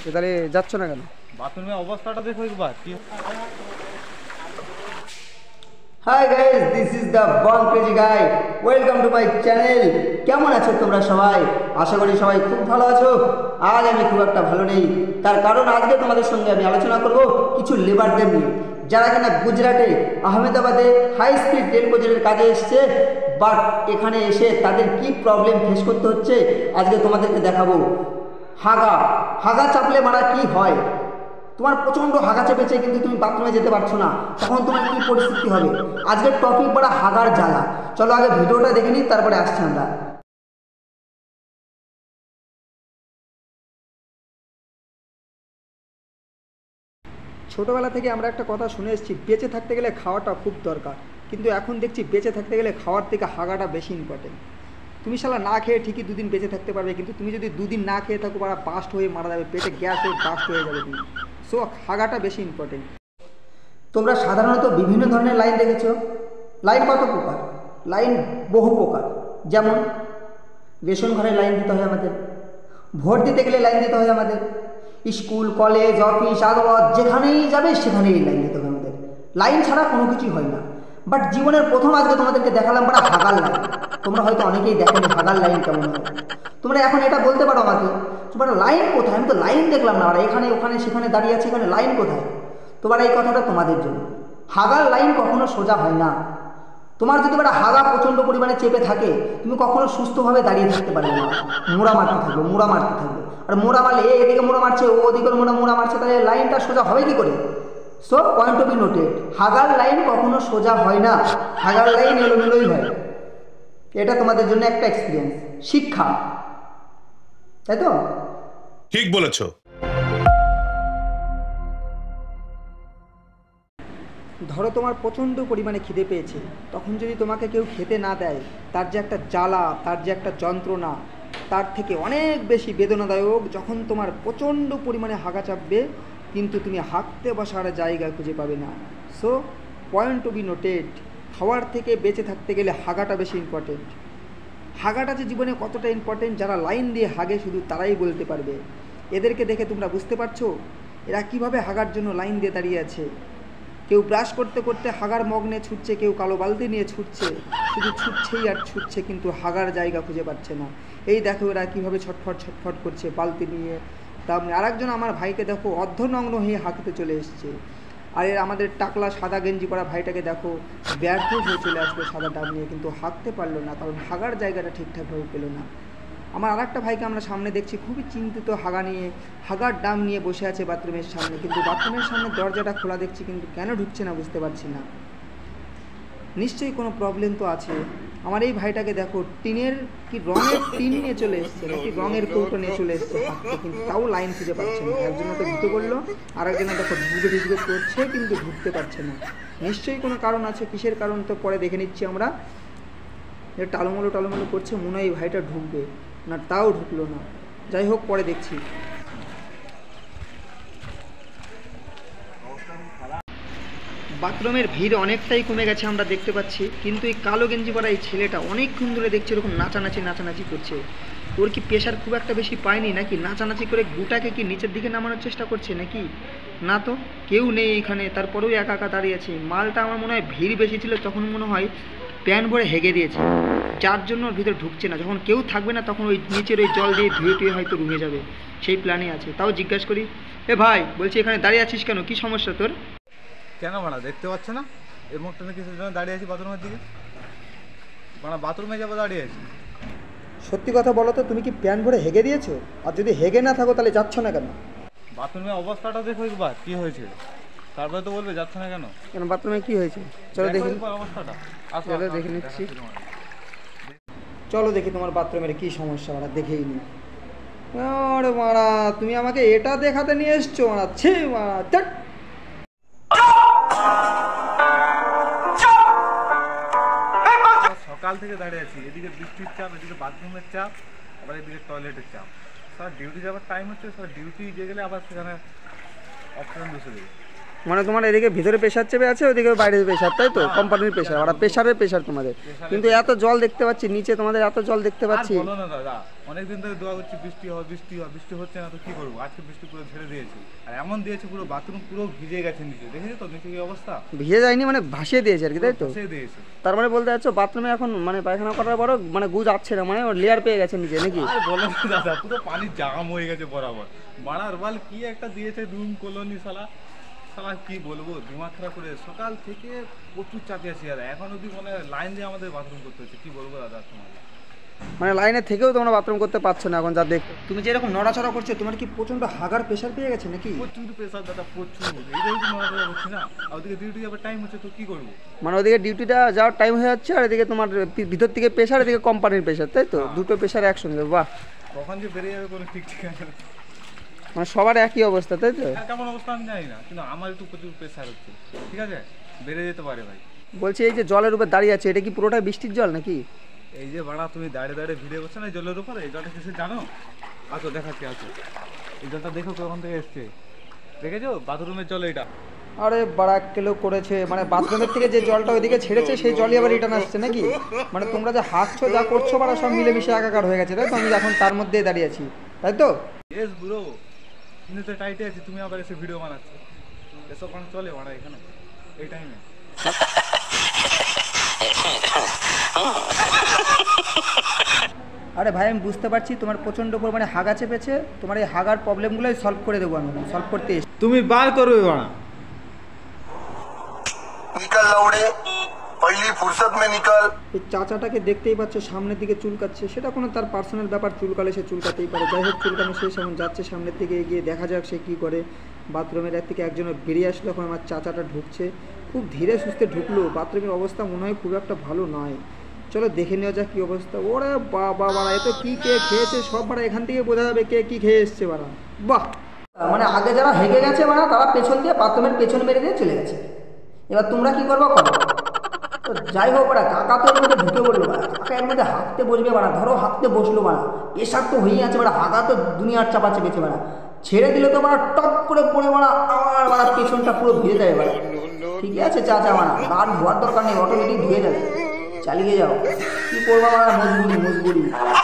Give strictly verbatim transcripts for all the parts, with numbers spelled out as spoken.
তাহলে যাচ্ছ না কেন? বাথরুমের অবস্থাটা দেখো একবার কি। Hi guys, this is the bong crazy guy. Welcome to my channel. কেমন আছো তোমরা সবাই? আশা করি সবাই খুব ভালো আছো। আজ আমি খুব একটা ভালো নেই, তার কারণ আজকে তোমাদের সঙ্গে আমি আলোচনা করব কিছু লেবারদের নিয়ে, যারা কিনা গুজরাটে আহমেদাবাদে হাই স্পিড রেল প্রজেক্টের কাজে এসছে, বাট এখানে এসে তাদের কি প্রবলেম ফেস করতে হচ্ছে আজকে তোমাদেরকে দেখাবো। হাগা হাগা চাপলে মারা কি হয়? তোমার প্রচণ্ড হাগা চেপেছে কিন্তু তুমি বাথরুমে যেতে পারছো না, তখন তোমার কী পরিস্থিতি হবে? আজকের টপিক বড় হাগার জ্বালা। চলো আগে ভিডিওটা দেখে নিই, তারপরে আসছি আমরা। ছোটোবেলা থেকে আমরা একটা কথা শুনে এসেছি, বেঁচে থাকতে গেলে খাওয়াটা খুব দরকার, কিন্তু এখন দেখছি বেঁচে থাকতে গেলে খাওয়ার থেকে হাগাটা বেশি ইম্পর্টেন্ট। তুমি শালা না খেয়ে ঠিকই দুদিন বেঁচে থাকতে পারবে, কিন্তু তুমি যদি দুদিন না খেয়ে থাকো বা বাস্ট হয়ে মারা যাবে, পেটে গ্যাস হয়ে বাস্ট হয়ে যাবে তুমি। সো হাগাটা বেশি ইম্পর্টেন্ট। তোমরা সাধারণত বিভিন্ন ধরনের লাইন দেখেছো। লাইন কত প্রকার? লাইন বহু প্রকার। যেমন রেশন ঘরে লাইন দিতে হয় আমাদের, ভোট দিতে গেলে লাইন দিতে হয় আমাদের, স্কুল কলেজ অফিস আদালত যেখানেই যাবে সেখানেই লাইন দিতে হবে আমাদের। লাইন ছাড়া কোনো কিছুই হয় না। বাট জীবনের প্রথম আজকে তোমাদেরকে দেখালাম বড় হাগার লাইন। তোমরা হয়তো অনেকেই দেখেনি হাগার লাইন কেমন হয়। তোমরা এখন এটা বলতে পারো আমাকে, তোমার লাইন কোথায়? আমি তো লাইন দেখলাম না, আর এখানে ওখানে সেখানে দাঁড়িয়ে আছে, এখানে লাইন কোথায়? তোমার এই কথাটা তোমাদের জন্য। হাগার লাইন কখনো সোজা হয় না। তোমার যদি একটা হাগা প্রচণ্ড পরিমাণে চেপে থাকে, তুমি কখনো সুস্থভাবে দাঁড়িয়ে থাকতে পারবে না, মোড়া মারতে থাকবে মোড়া মারতে থাকবে আর মোড়া মারলে এ এদিকে মোড়া মারছে, ও ওদিকে মোড়া মোড়া মারছে, তাহলে লাইনটা সোজা হবে কি করে? So point to be noted, হাগার লাইন কখনো সোজা হয় না, হাগার লাইন এলোমেলোই হয়। এটা তোমাদের জন্য একটা এক্সপিরিয়েন্স, শিক্ষা, তাই তো? ঠিক বলেছো। ধরো তোমার প্রচণ্ড পরিমাণে খিদে পেয়েছে, তখন যদি তোমাকে কেউ খেতে না দেয়, তার যে একটা জ্বালা, তার যে একটা যন্ত্রণা, তার থেকে অনেক বেশি বেদনাদায়ক যখন তোমার প্রচণ্ড পরিমাণে হাগা চাপবে, কিন্তু তুমি হাঁকতে বসার জায়গা খুঁজে পাবে না। So point to be noted, খাওয়ার থেকে বেঁচে থাকতে গেলে হাগাটা বেশি ইম্পর্টেন্ট। হাগাটা যে জীবনে কতটা ইম্পর্টেন্ট, যারা লাইন দিয়ে হাগে শুধু তারাই বলতে পারবে। এদেরকে দেখে তোমরা বুঝতে পারছো এরা কিভাবে হাগার জন্য লাইন দিয়ে দাঁড়িয়ে আছে। কেউ ব্রাশ করতে করতে হাগার মগ নিয়ে ছুটছে, কেউ কালো বালতি নিয়ে ছুটছে, শুধু ছুটছেই আর ছুটছে, কিন্তু হাগার জায়গা খুঁজে পাচ্ছে না। এই দেখো এরা কীভাবে ছটফট ছটফট করছে বালতি নিয়ে। তারপরে আরেকজন আমার ভাইকে দেখো অর্ধনগ্ন হয়ে হাঁকতে চলে এসছে। আর এর আমাদের টাকলা সাদা গেঞ্জি পরা ভাইটাকে দেখো ব্যর্থ হয়ে চলে আসলো সাদা ডাব নিয়ে, কিন্তু হাঁকতে পারলো না, কারণ হাগার জায়গাটা ঠিকঠাকভাবে পেলো না। আমার আর একটা ভাইকে আমরা সামনে দেখছি খুবই চিন্তিত, হাগা নিয়ে হাগার ডাম নিয়ে বসে আছে বাথরুমের সামনে, কিন্তু বাথরুমের সামনে দরজাটা খোলা দেখছি, কিন্তু কেন ঢুকছে না বুঝতে পারছি না। নিশ্চয়ই কোনো প্রবলেম তো আছে। আমার এই ভাইটাকে দেখো টিনের কি রঙের টিন নিয়ে চলে এসছে, নাকি রঙের কৌটো নিয়ে চলে এসছে হাঁটতে, কিন্তু তাও লাইন খুঁজে পাচ্ছে না। একজনে তো ঢুকে পড়লো, আর একজনে দেখো ঢুকে ঢুকে করছে, কিন্তু ঢুকতে পারছে না। নিশ্চয়ই কোনো কারণ আছে, কিসের কারণ তো পরে দেখে নিচ্ছি আমরা। টালমলো টালমলো করছে, মনে হয় এই ভাইটা ঢুকবে না, তাও ঢুকলো না। যাই হোক পরে দেখছি। বাথরুমের ভিড় অনেকটাই কমে গেছে আমরা দেখতে পাচ্ছি, কিন্তু এই কালো গেঞ্জি পরা এই ছেলেটা অনেকক্ষণ ধরে দেখছি এরকম নাচানাচি নাচানাচি করছে। ওর কি প্রেশার খুব একটা বেশি পায়নি নাকি? নাচানাচি করে গুটাকে কি নিচের দিকে নামানোর চেষ্টা করছে নাকি? না তো, কেউ নেই এখানে, তারপরেও একা একা দাঁড়িয়ে আছে। মালটা আমার মনে হয় ভিড় বেশি ছিল, তখন মনে হয় প্যান ভরে হেগে দিয়েছে, যার জন্য ওর ভিতরে ঢুকছে না। যখন কেউ থাকবে না তখন ওই নিচের ওই জল দিয়ে ধুয়ে টুয়ে হয়তো রুমে যাবে, সেই প্ল্যানে আছে। তাও জিজ্ঞাসা করি, এ ভাই বলছি এখানে দাঁড়িয়ে আছিস কেন, কি সমস্যা তোর? কেন মারা দেখতে পাচ্ছ না এর মুখটা কিছুর জন্য দাঁড়িয়ে আছি বাথরুমের দিকে? মানে বাথরুমে যাবো দাঁড়িয়ে আছি। সত্যি কথা বলো তো, তুমি কি প্যান ভরে হেগে দিয়েছো? আর যদি হেগে না থাকো তাহলে যাচ্ছ না কেন? বাথরুমের অবস্থাটা দেখো একবার কি হয়েছে, তারপরে তো বলবে যাচ্ছে না কেন। কেন বাথরুমে কি হয়েছে? চলো দেখি অবস্থাটা, চলো দেখে নিচ্ছি। চলো দেখি তোমার বাথরুমের কি সমস্যা, মারা দেখেই নি। আরে মারা, তুমি আমাকে এটা দেখাতে নিয়ে এসছো মারা, ছি মারা। সকাল থেকে দাঁড়িয়ে আছি, এদিকে বৃষ্টির চাপ, এদিকে বাথরুমের চাপ, আবার এদিকে টয়লেটের চাপ। স্যার ডিউটি যাওয়ার টাইম হচ্ছে, স্যার ডিউটি যে গেলে আবার সেখানে অপশন বসে দেবে। মানে তোমার এদিকে ভিতরে প্রেশার চেপে আছে, ওইদিকে বাইরের প্রেশার, তাই তো? কোম্পানির প্রেশার, ওরা প্রেশারের প্রেশার তোমাদের। কিন্তু এত জল দেখতে পাচ্ছি নিচে, তোমাদের এত জল দেখতে পাচ্ছি। বলো না দাদা, অনেকদিন ধরে দোয়া করছি বৃষ্টি হয় বৃষ্টি হয়, বৃষ্টি হচ্ছে না তো কি করবো? আজকে বৃষ্টি পুরো ছেড়ে দিয়েছে, আর এমন দিয়েছে পুরো বাথরুম পুরো ভিজে গেছে নিচে, দেখেছো তো নিচে কি অবস্থা? ভিজে যায়নি মানে ভাসিয়ে দিয়েছে আর কি, তাই তো? ভাসিয়ে দিয়েছে। তার মানে বলতে চাচ্ছ বাথরুমে এখন মানে পায়খানা করার পরও মানে গু যাচ্ছে না, মানে লেয়ার পেয়ে গেছে নিচে নাকি? আর বলো না দাদা, পুরো পানির জাম হয়ে গেছে বরাবর। বাড়ার বাল কি একটা দিয়েছে রুম কলোনি শালা, শালা কি বলবো, দিমাগ খারাপ করে সকাল থেকে প্রচুর চাপে আছি। আর এখন অব্দি মানে লাইন দিয়ে আমাদের বাথরুম করতে হচ্ছে, কি বলবো দাদা তোমার। মানে লাইনে থেকেও তোমরা বাথরুম করতে পারছো না এখন যা দেখ। তুমি যে এরকম নড়াচড়া করছো, তোমার কি প্রচণ্ড হাগার প্রেশার পেয়ে গেছে নাকি? প্রচুর প্রেশার দাদা, প্রচুর। এই যে নড়াচড়া করছি না, আর ওদিকে ডিউটি যাবার টাইম হচ্ছে, তো কি করবো? মানে ওদিকে ডিউটিটা যাওয়ার টাইম হয়ে যাচ্ছে, আর এদিকে তোমার ভি- ভিতর থেকে প্রেশার, এদিকে কোম্পানির প্রেশার, তাই তো? দুটো প্রেশার একসঙ্গে, বাহ। কখন যে বেরিয়ে যাবে কোনো ঠিক ঠিকানা নেই। মানে সবার একই অবস্থা, তাই তো? আর কেমন অবস্থা আমি জানি না, কিন্তু আমার একটু প্রচুর প্রেশার হচ্ছে, ঠিক আছে? বেড়ে যেতে পারে ভাই। বলছি এই যে জলের উপর দাঁড়িয়ে আছে, এটা কি পুরোটাই বৃষ্টির জল নাকি? এই যে বাড়া তুমি দাঁড়িয়ে দাঁড়িয়ে ভিডিও করছো না এই জলের উপরে, এই জলটা কিসে জানো? আচ্ছা দেখাচ্ছি, আছো এই জলটা দেখো কোথা থেকে এসছে, দেখেছো? বাথরুমের জল এটা। আরে বাড়া কিলো করেছে, মানে বাথরুমের থেকে যে জলটা ওইদিকে ছেড়েছে সেই জলই আবার রিটার্ন আসছে নাকি? মানে তোমরা যে হাঁটছো যা করছো বাড়া সব মিলেমিশে একাকার হয়ে গেছে, তাই তো? আমি এখন তার মধ্যেই দাঁড়িয়ে আছি, তাই তো? এস ব্রো, তুমি তো টাইটে আছি, তুমি আবার এসে ভিডিও বানাচ্ছো, এসব মানে চলে বাড়া এখানে এই টাইমে? আরে ভাই আমি বুঝতে পারছি তোমার প্রচণ্ড পরিমাণে হাগা চেপেছে, তোমার এই হাগার প্রবলেমগুলোই সলভ করে দেবো আমি, সলভ করতে এসেছি। তুমি বার করবে বাড়া। निकल लौड़े पहली फुर्सत में निकल। এই চাচাটাকে দেখতেই পাচ্ছ সামনের দিকে চুলকাচ্ছে, সেটা কোনো তার পার্সোনাল ব্যাপার, চুলকালে সে চুলকাতেই পারে। যাই হোক চুলকানো শেষ, এখন যাচ্ছে সামনের দিকে এগিয়ে, দেখা যাক সে কী করে। বাথরুমের এক থেকে একজন বেরিয়ে আসলো, এখন আমার চাচাটা ঢুকছে, খুব ধীরে সুস্থে ঢুকলো। বাথরুমের অবস্থা মনে হয় খুব একটা ভালো নয়, চলো দেখে নেওয়া যাক কী অবস্থা। ওরে বাবা বাড়া, এ তো কী কে খেয়েছে সব বাড়া, এখান থেকে বোঝা যাবে কে কী খেয়ে এসছে বাড়া, বাহ। মানে আগে যারা হেগে গেছে মানে তারা পেছন দিয়ে বাথরুমের পেছন মেরে দিয়ে চলে গেছে। এবার তোমরা কি করবো করো। তো যাই হোক বাড়া, কাকা তো এর মধ্যে ঢুকে পড়লো বাড়া, কাকা এর মধ্যে হাঁকতে বসবে বাড়া, ধরো হাঁকতে বসলো বাড়া, প্রেশার তো হয়েই আছে বাড়া, হাগা তো দুনিয়ার চাপা চেপেছে বাড়া, ছেড়ে দিলে তো বাড়া টপ করে পড়ে বাড়া, আমার বাড়া পেছনটা পুরো ভিজে যাবে বাড়া। ঠিক আছে চাচা বাড়া, আর ধোয়ার দরকার নেই, অটোমেটিক ধুয়ে যাবে, চালিয়ে যাও। কি করবা বাড়া, মজবুরি মজবুরি।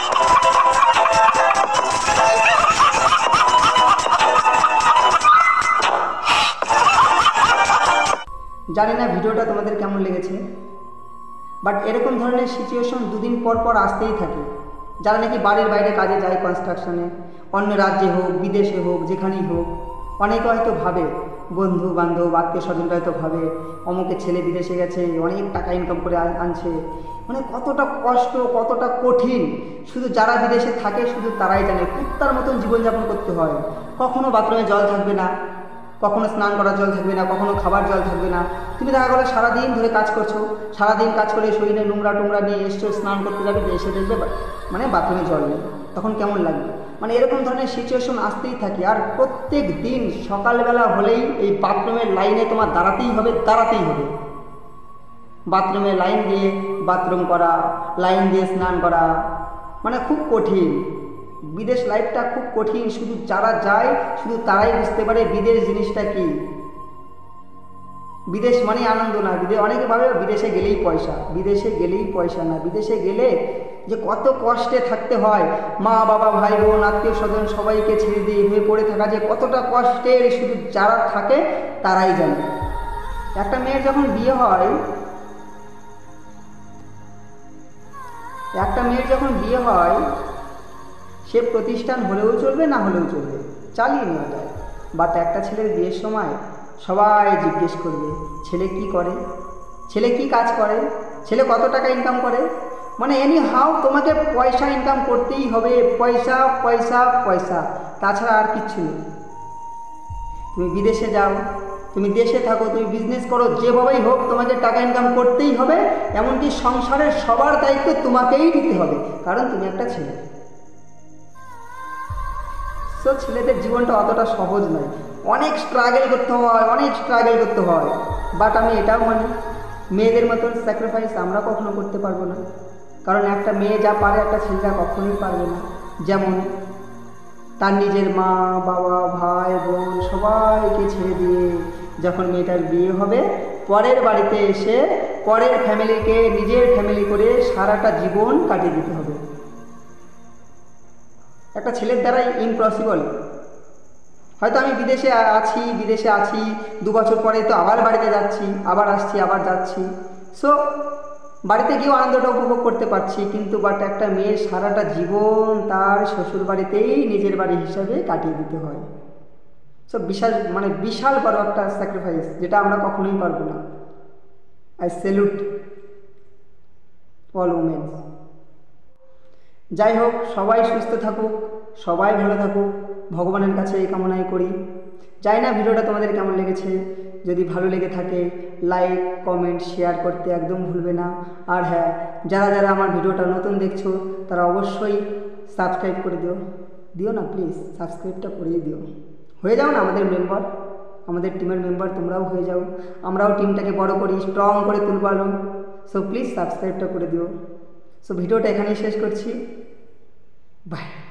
জানি না ভিডিওটা তোমাদের কেমন লেগেছে, বাট এরকম ধরনের সিচুয়েশন দুদিন পর পর আসতেই থাকে। যারা নাকি বাড়ির বাইরে কাজে যায়, কনস্ট্রাকশনে, অন্য রাজ্যে হোক বিদেশে হোক যেখানেই হোক, অনেকে হয়তো ভাবে, বন্ধু বান্ধব আত্মীয় স্বজনরা হয়তো ভাবে অমুকের ছেলে বিদেশে গেছে, অনেক টাকা ইনকাম করে আন- আনছে, মানে কতটা কষ্ট কতটা কঠিন শুধু যারা বিদেশে থাকে শুধু তারাই জানে। কুত্তার মতন জীবনযাপন করতে হয়, কখনো বাথরুমে জল থাকবে না, কখনো স্নান করার জল থাকবে না, কখনো খাবার জল থাকবে না। তুমি দেখা গেলো সারাদিন ধরে কাজ করছো, সারাদিন কাজ করে শরীরে নোংরা টোংরা নিয়ে এসছো, স্নান করতে যাবে, এসে দেখবে বা- মানে বাথরুমে জল নেই, তখন কেমন লাগবে? মানে এরকম ধরনের সিচুয়েশন আসতেই থাকে। আর প্রত্যেক দিন সকালবেলা হলেই এই বাথরুমের লাইনে তোমার দাঁড়াতেই হবে, দাঁড়াতেই হবে। বাথরুমে লাইন দিয়ে বাথরুম করা, লাইন দিয়ে স্নান করা, মানে খুব কঠিন। বিদেশ লাইফটা খুব কঠিন, শুধু যারা যায় শুধু তারাই বুঝতে পারে বিদেশ জিনিসটা কি। বিদেশ মানে আনন্দ না, বিদেশ অনেকে ভাবে বিদেশে গেলেই পয়সা, বিদেশে গেলেই পয়সা না, বিদেশে গেলে যে কত কষ্টে থাকতে হয়, মা বাবা ভাই বোন আত্মীয় স্বজন সবাইকে ছেড়ে দিয়ে হয়ে পড়ে থাকা যে কতটা কষ্টের, শুধু যারা থাকে তারাই জানে। একটা মেয়ের যখন বিয়ে হয় একটা মেয়ের যখন বিয়ে হয় সে প্রতিষ্ঠান হলেও চলবে না হলেও চলবে, চালিয়ে নেওয়া যায়। বাট একটা ছেলের বিয়ের সময় সবাই জিজ্ঞেস করবে ছেলে কি করে, ছেলে কি কাজ করে, ছেলে কত টাকা ইনকাম করে। মানে এনি হাউ তোমাকে পয়সা ইনকাম করতেই হবে, পয়সা পয়সা পয়সা, তাছাড়া আর কিচ্ছু নেই। তুমি বিদেশে যাও, তুমি দেশে থাকো, তুমি বিজনেস করো, যেভাবেই হোক তোমাকে টাকা ইনকাম করতেই হবে। এমনকি সংসারের সবার দায়িত্ব তোমাকেই নিতে হবে, কারণ তুমি একটা ছেলে। তো ছেলেদের জীবনটা অতটা সহজ নয়, অনেক স্ট্রাগল করতে হয়, অনেক স্ট্রাগল করতে হয়। বাট আমি এটাও মানি মেয়েদের মতন স্যাক্রিফাইস আমরা কখনো করতে পারবো না, কারণ একটা মেয়ে যা পারে একটা ছেলেরা কখনোই পারবে না। যেমন তার নিজের মা বাবা ভাই বোন সবাইকে ছেড়ে দিয়ে যখন মেয়েটার বিয়ে হবে পরের বাড়িতে এসে পরের ফ্যামিলিকে নিজের ফ্যামিলি করে সারাটা জীবন কাটিয়ে দিতে হবে। একটা ছেলের দ্বারাই ইম্পসিবল। হয়তো আমি বিদেশে আছি বিদেশে আছি দু বছর পরে তো আবার বাড়িতে যাচ্ছি, আবার আসছি, আবার যাচ্ছি, সো বাড়িতে গিয়েও আনন্দটা উপভোগ করতে পারছি, কিন্তু বাট একটা মেয়ের সারাটা জীবন তার শ্বশুর বাড়িতেই নিজের বাড়ি হিসাবে কাটিয়ে দিতে হয়। সো বিশাল মানে বিশাল বড় একটা স্যাক্রিফাইস, যেটা আমরা কখনোই পারবো না। I salute all women. যাই হোক, সবাই সুস্থ থাকুক, সবাই ভালো থাকুক, ভগবানের কাছে এই কামনাই করি। জানি না ভিডিওটা তোমাদের কেমন লেগেছে, যদি ভালো লেগে থাকে লাইক কমেন্ট শেয়ার করতে একদম ভুলবে না। আর হ্যাঁ, যারা যারা আমার ভিডিওটা নতুন দেখছো তারা অবশ্যই সাবস্ক্রাইব করে দিও দিও না প্লিজ, সাবস্ক্রাইবটা করিয়ে দিও। হয়ে যাও না আমাদের মেম্বার, আমাদের টিমের মেম্বার, তোমরাও হয়ে যাও, আমরাও টিমটাকে বড় করি, স্ট্রং করে তুলবো আলো। সো প্লিজ সাবস্ক্রাইবটা করে দিও। সো ভিডিওটা এখানেই শেষ করছি, বাই।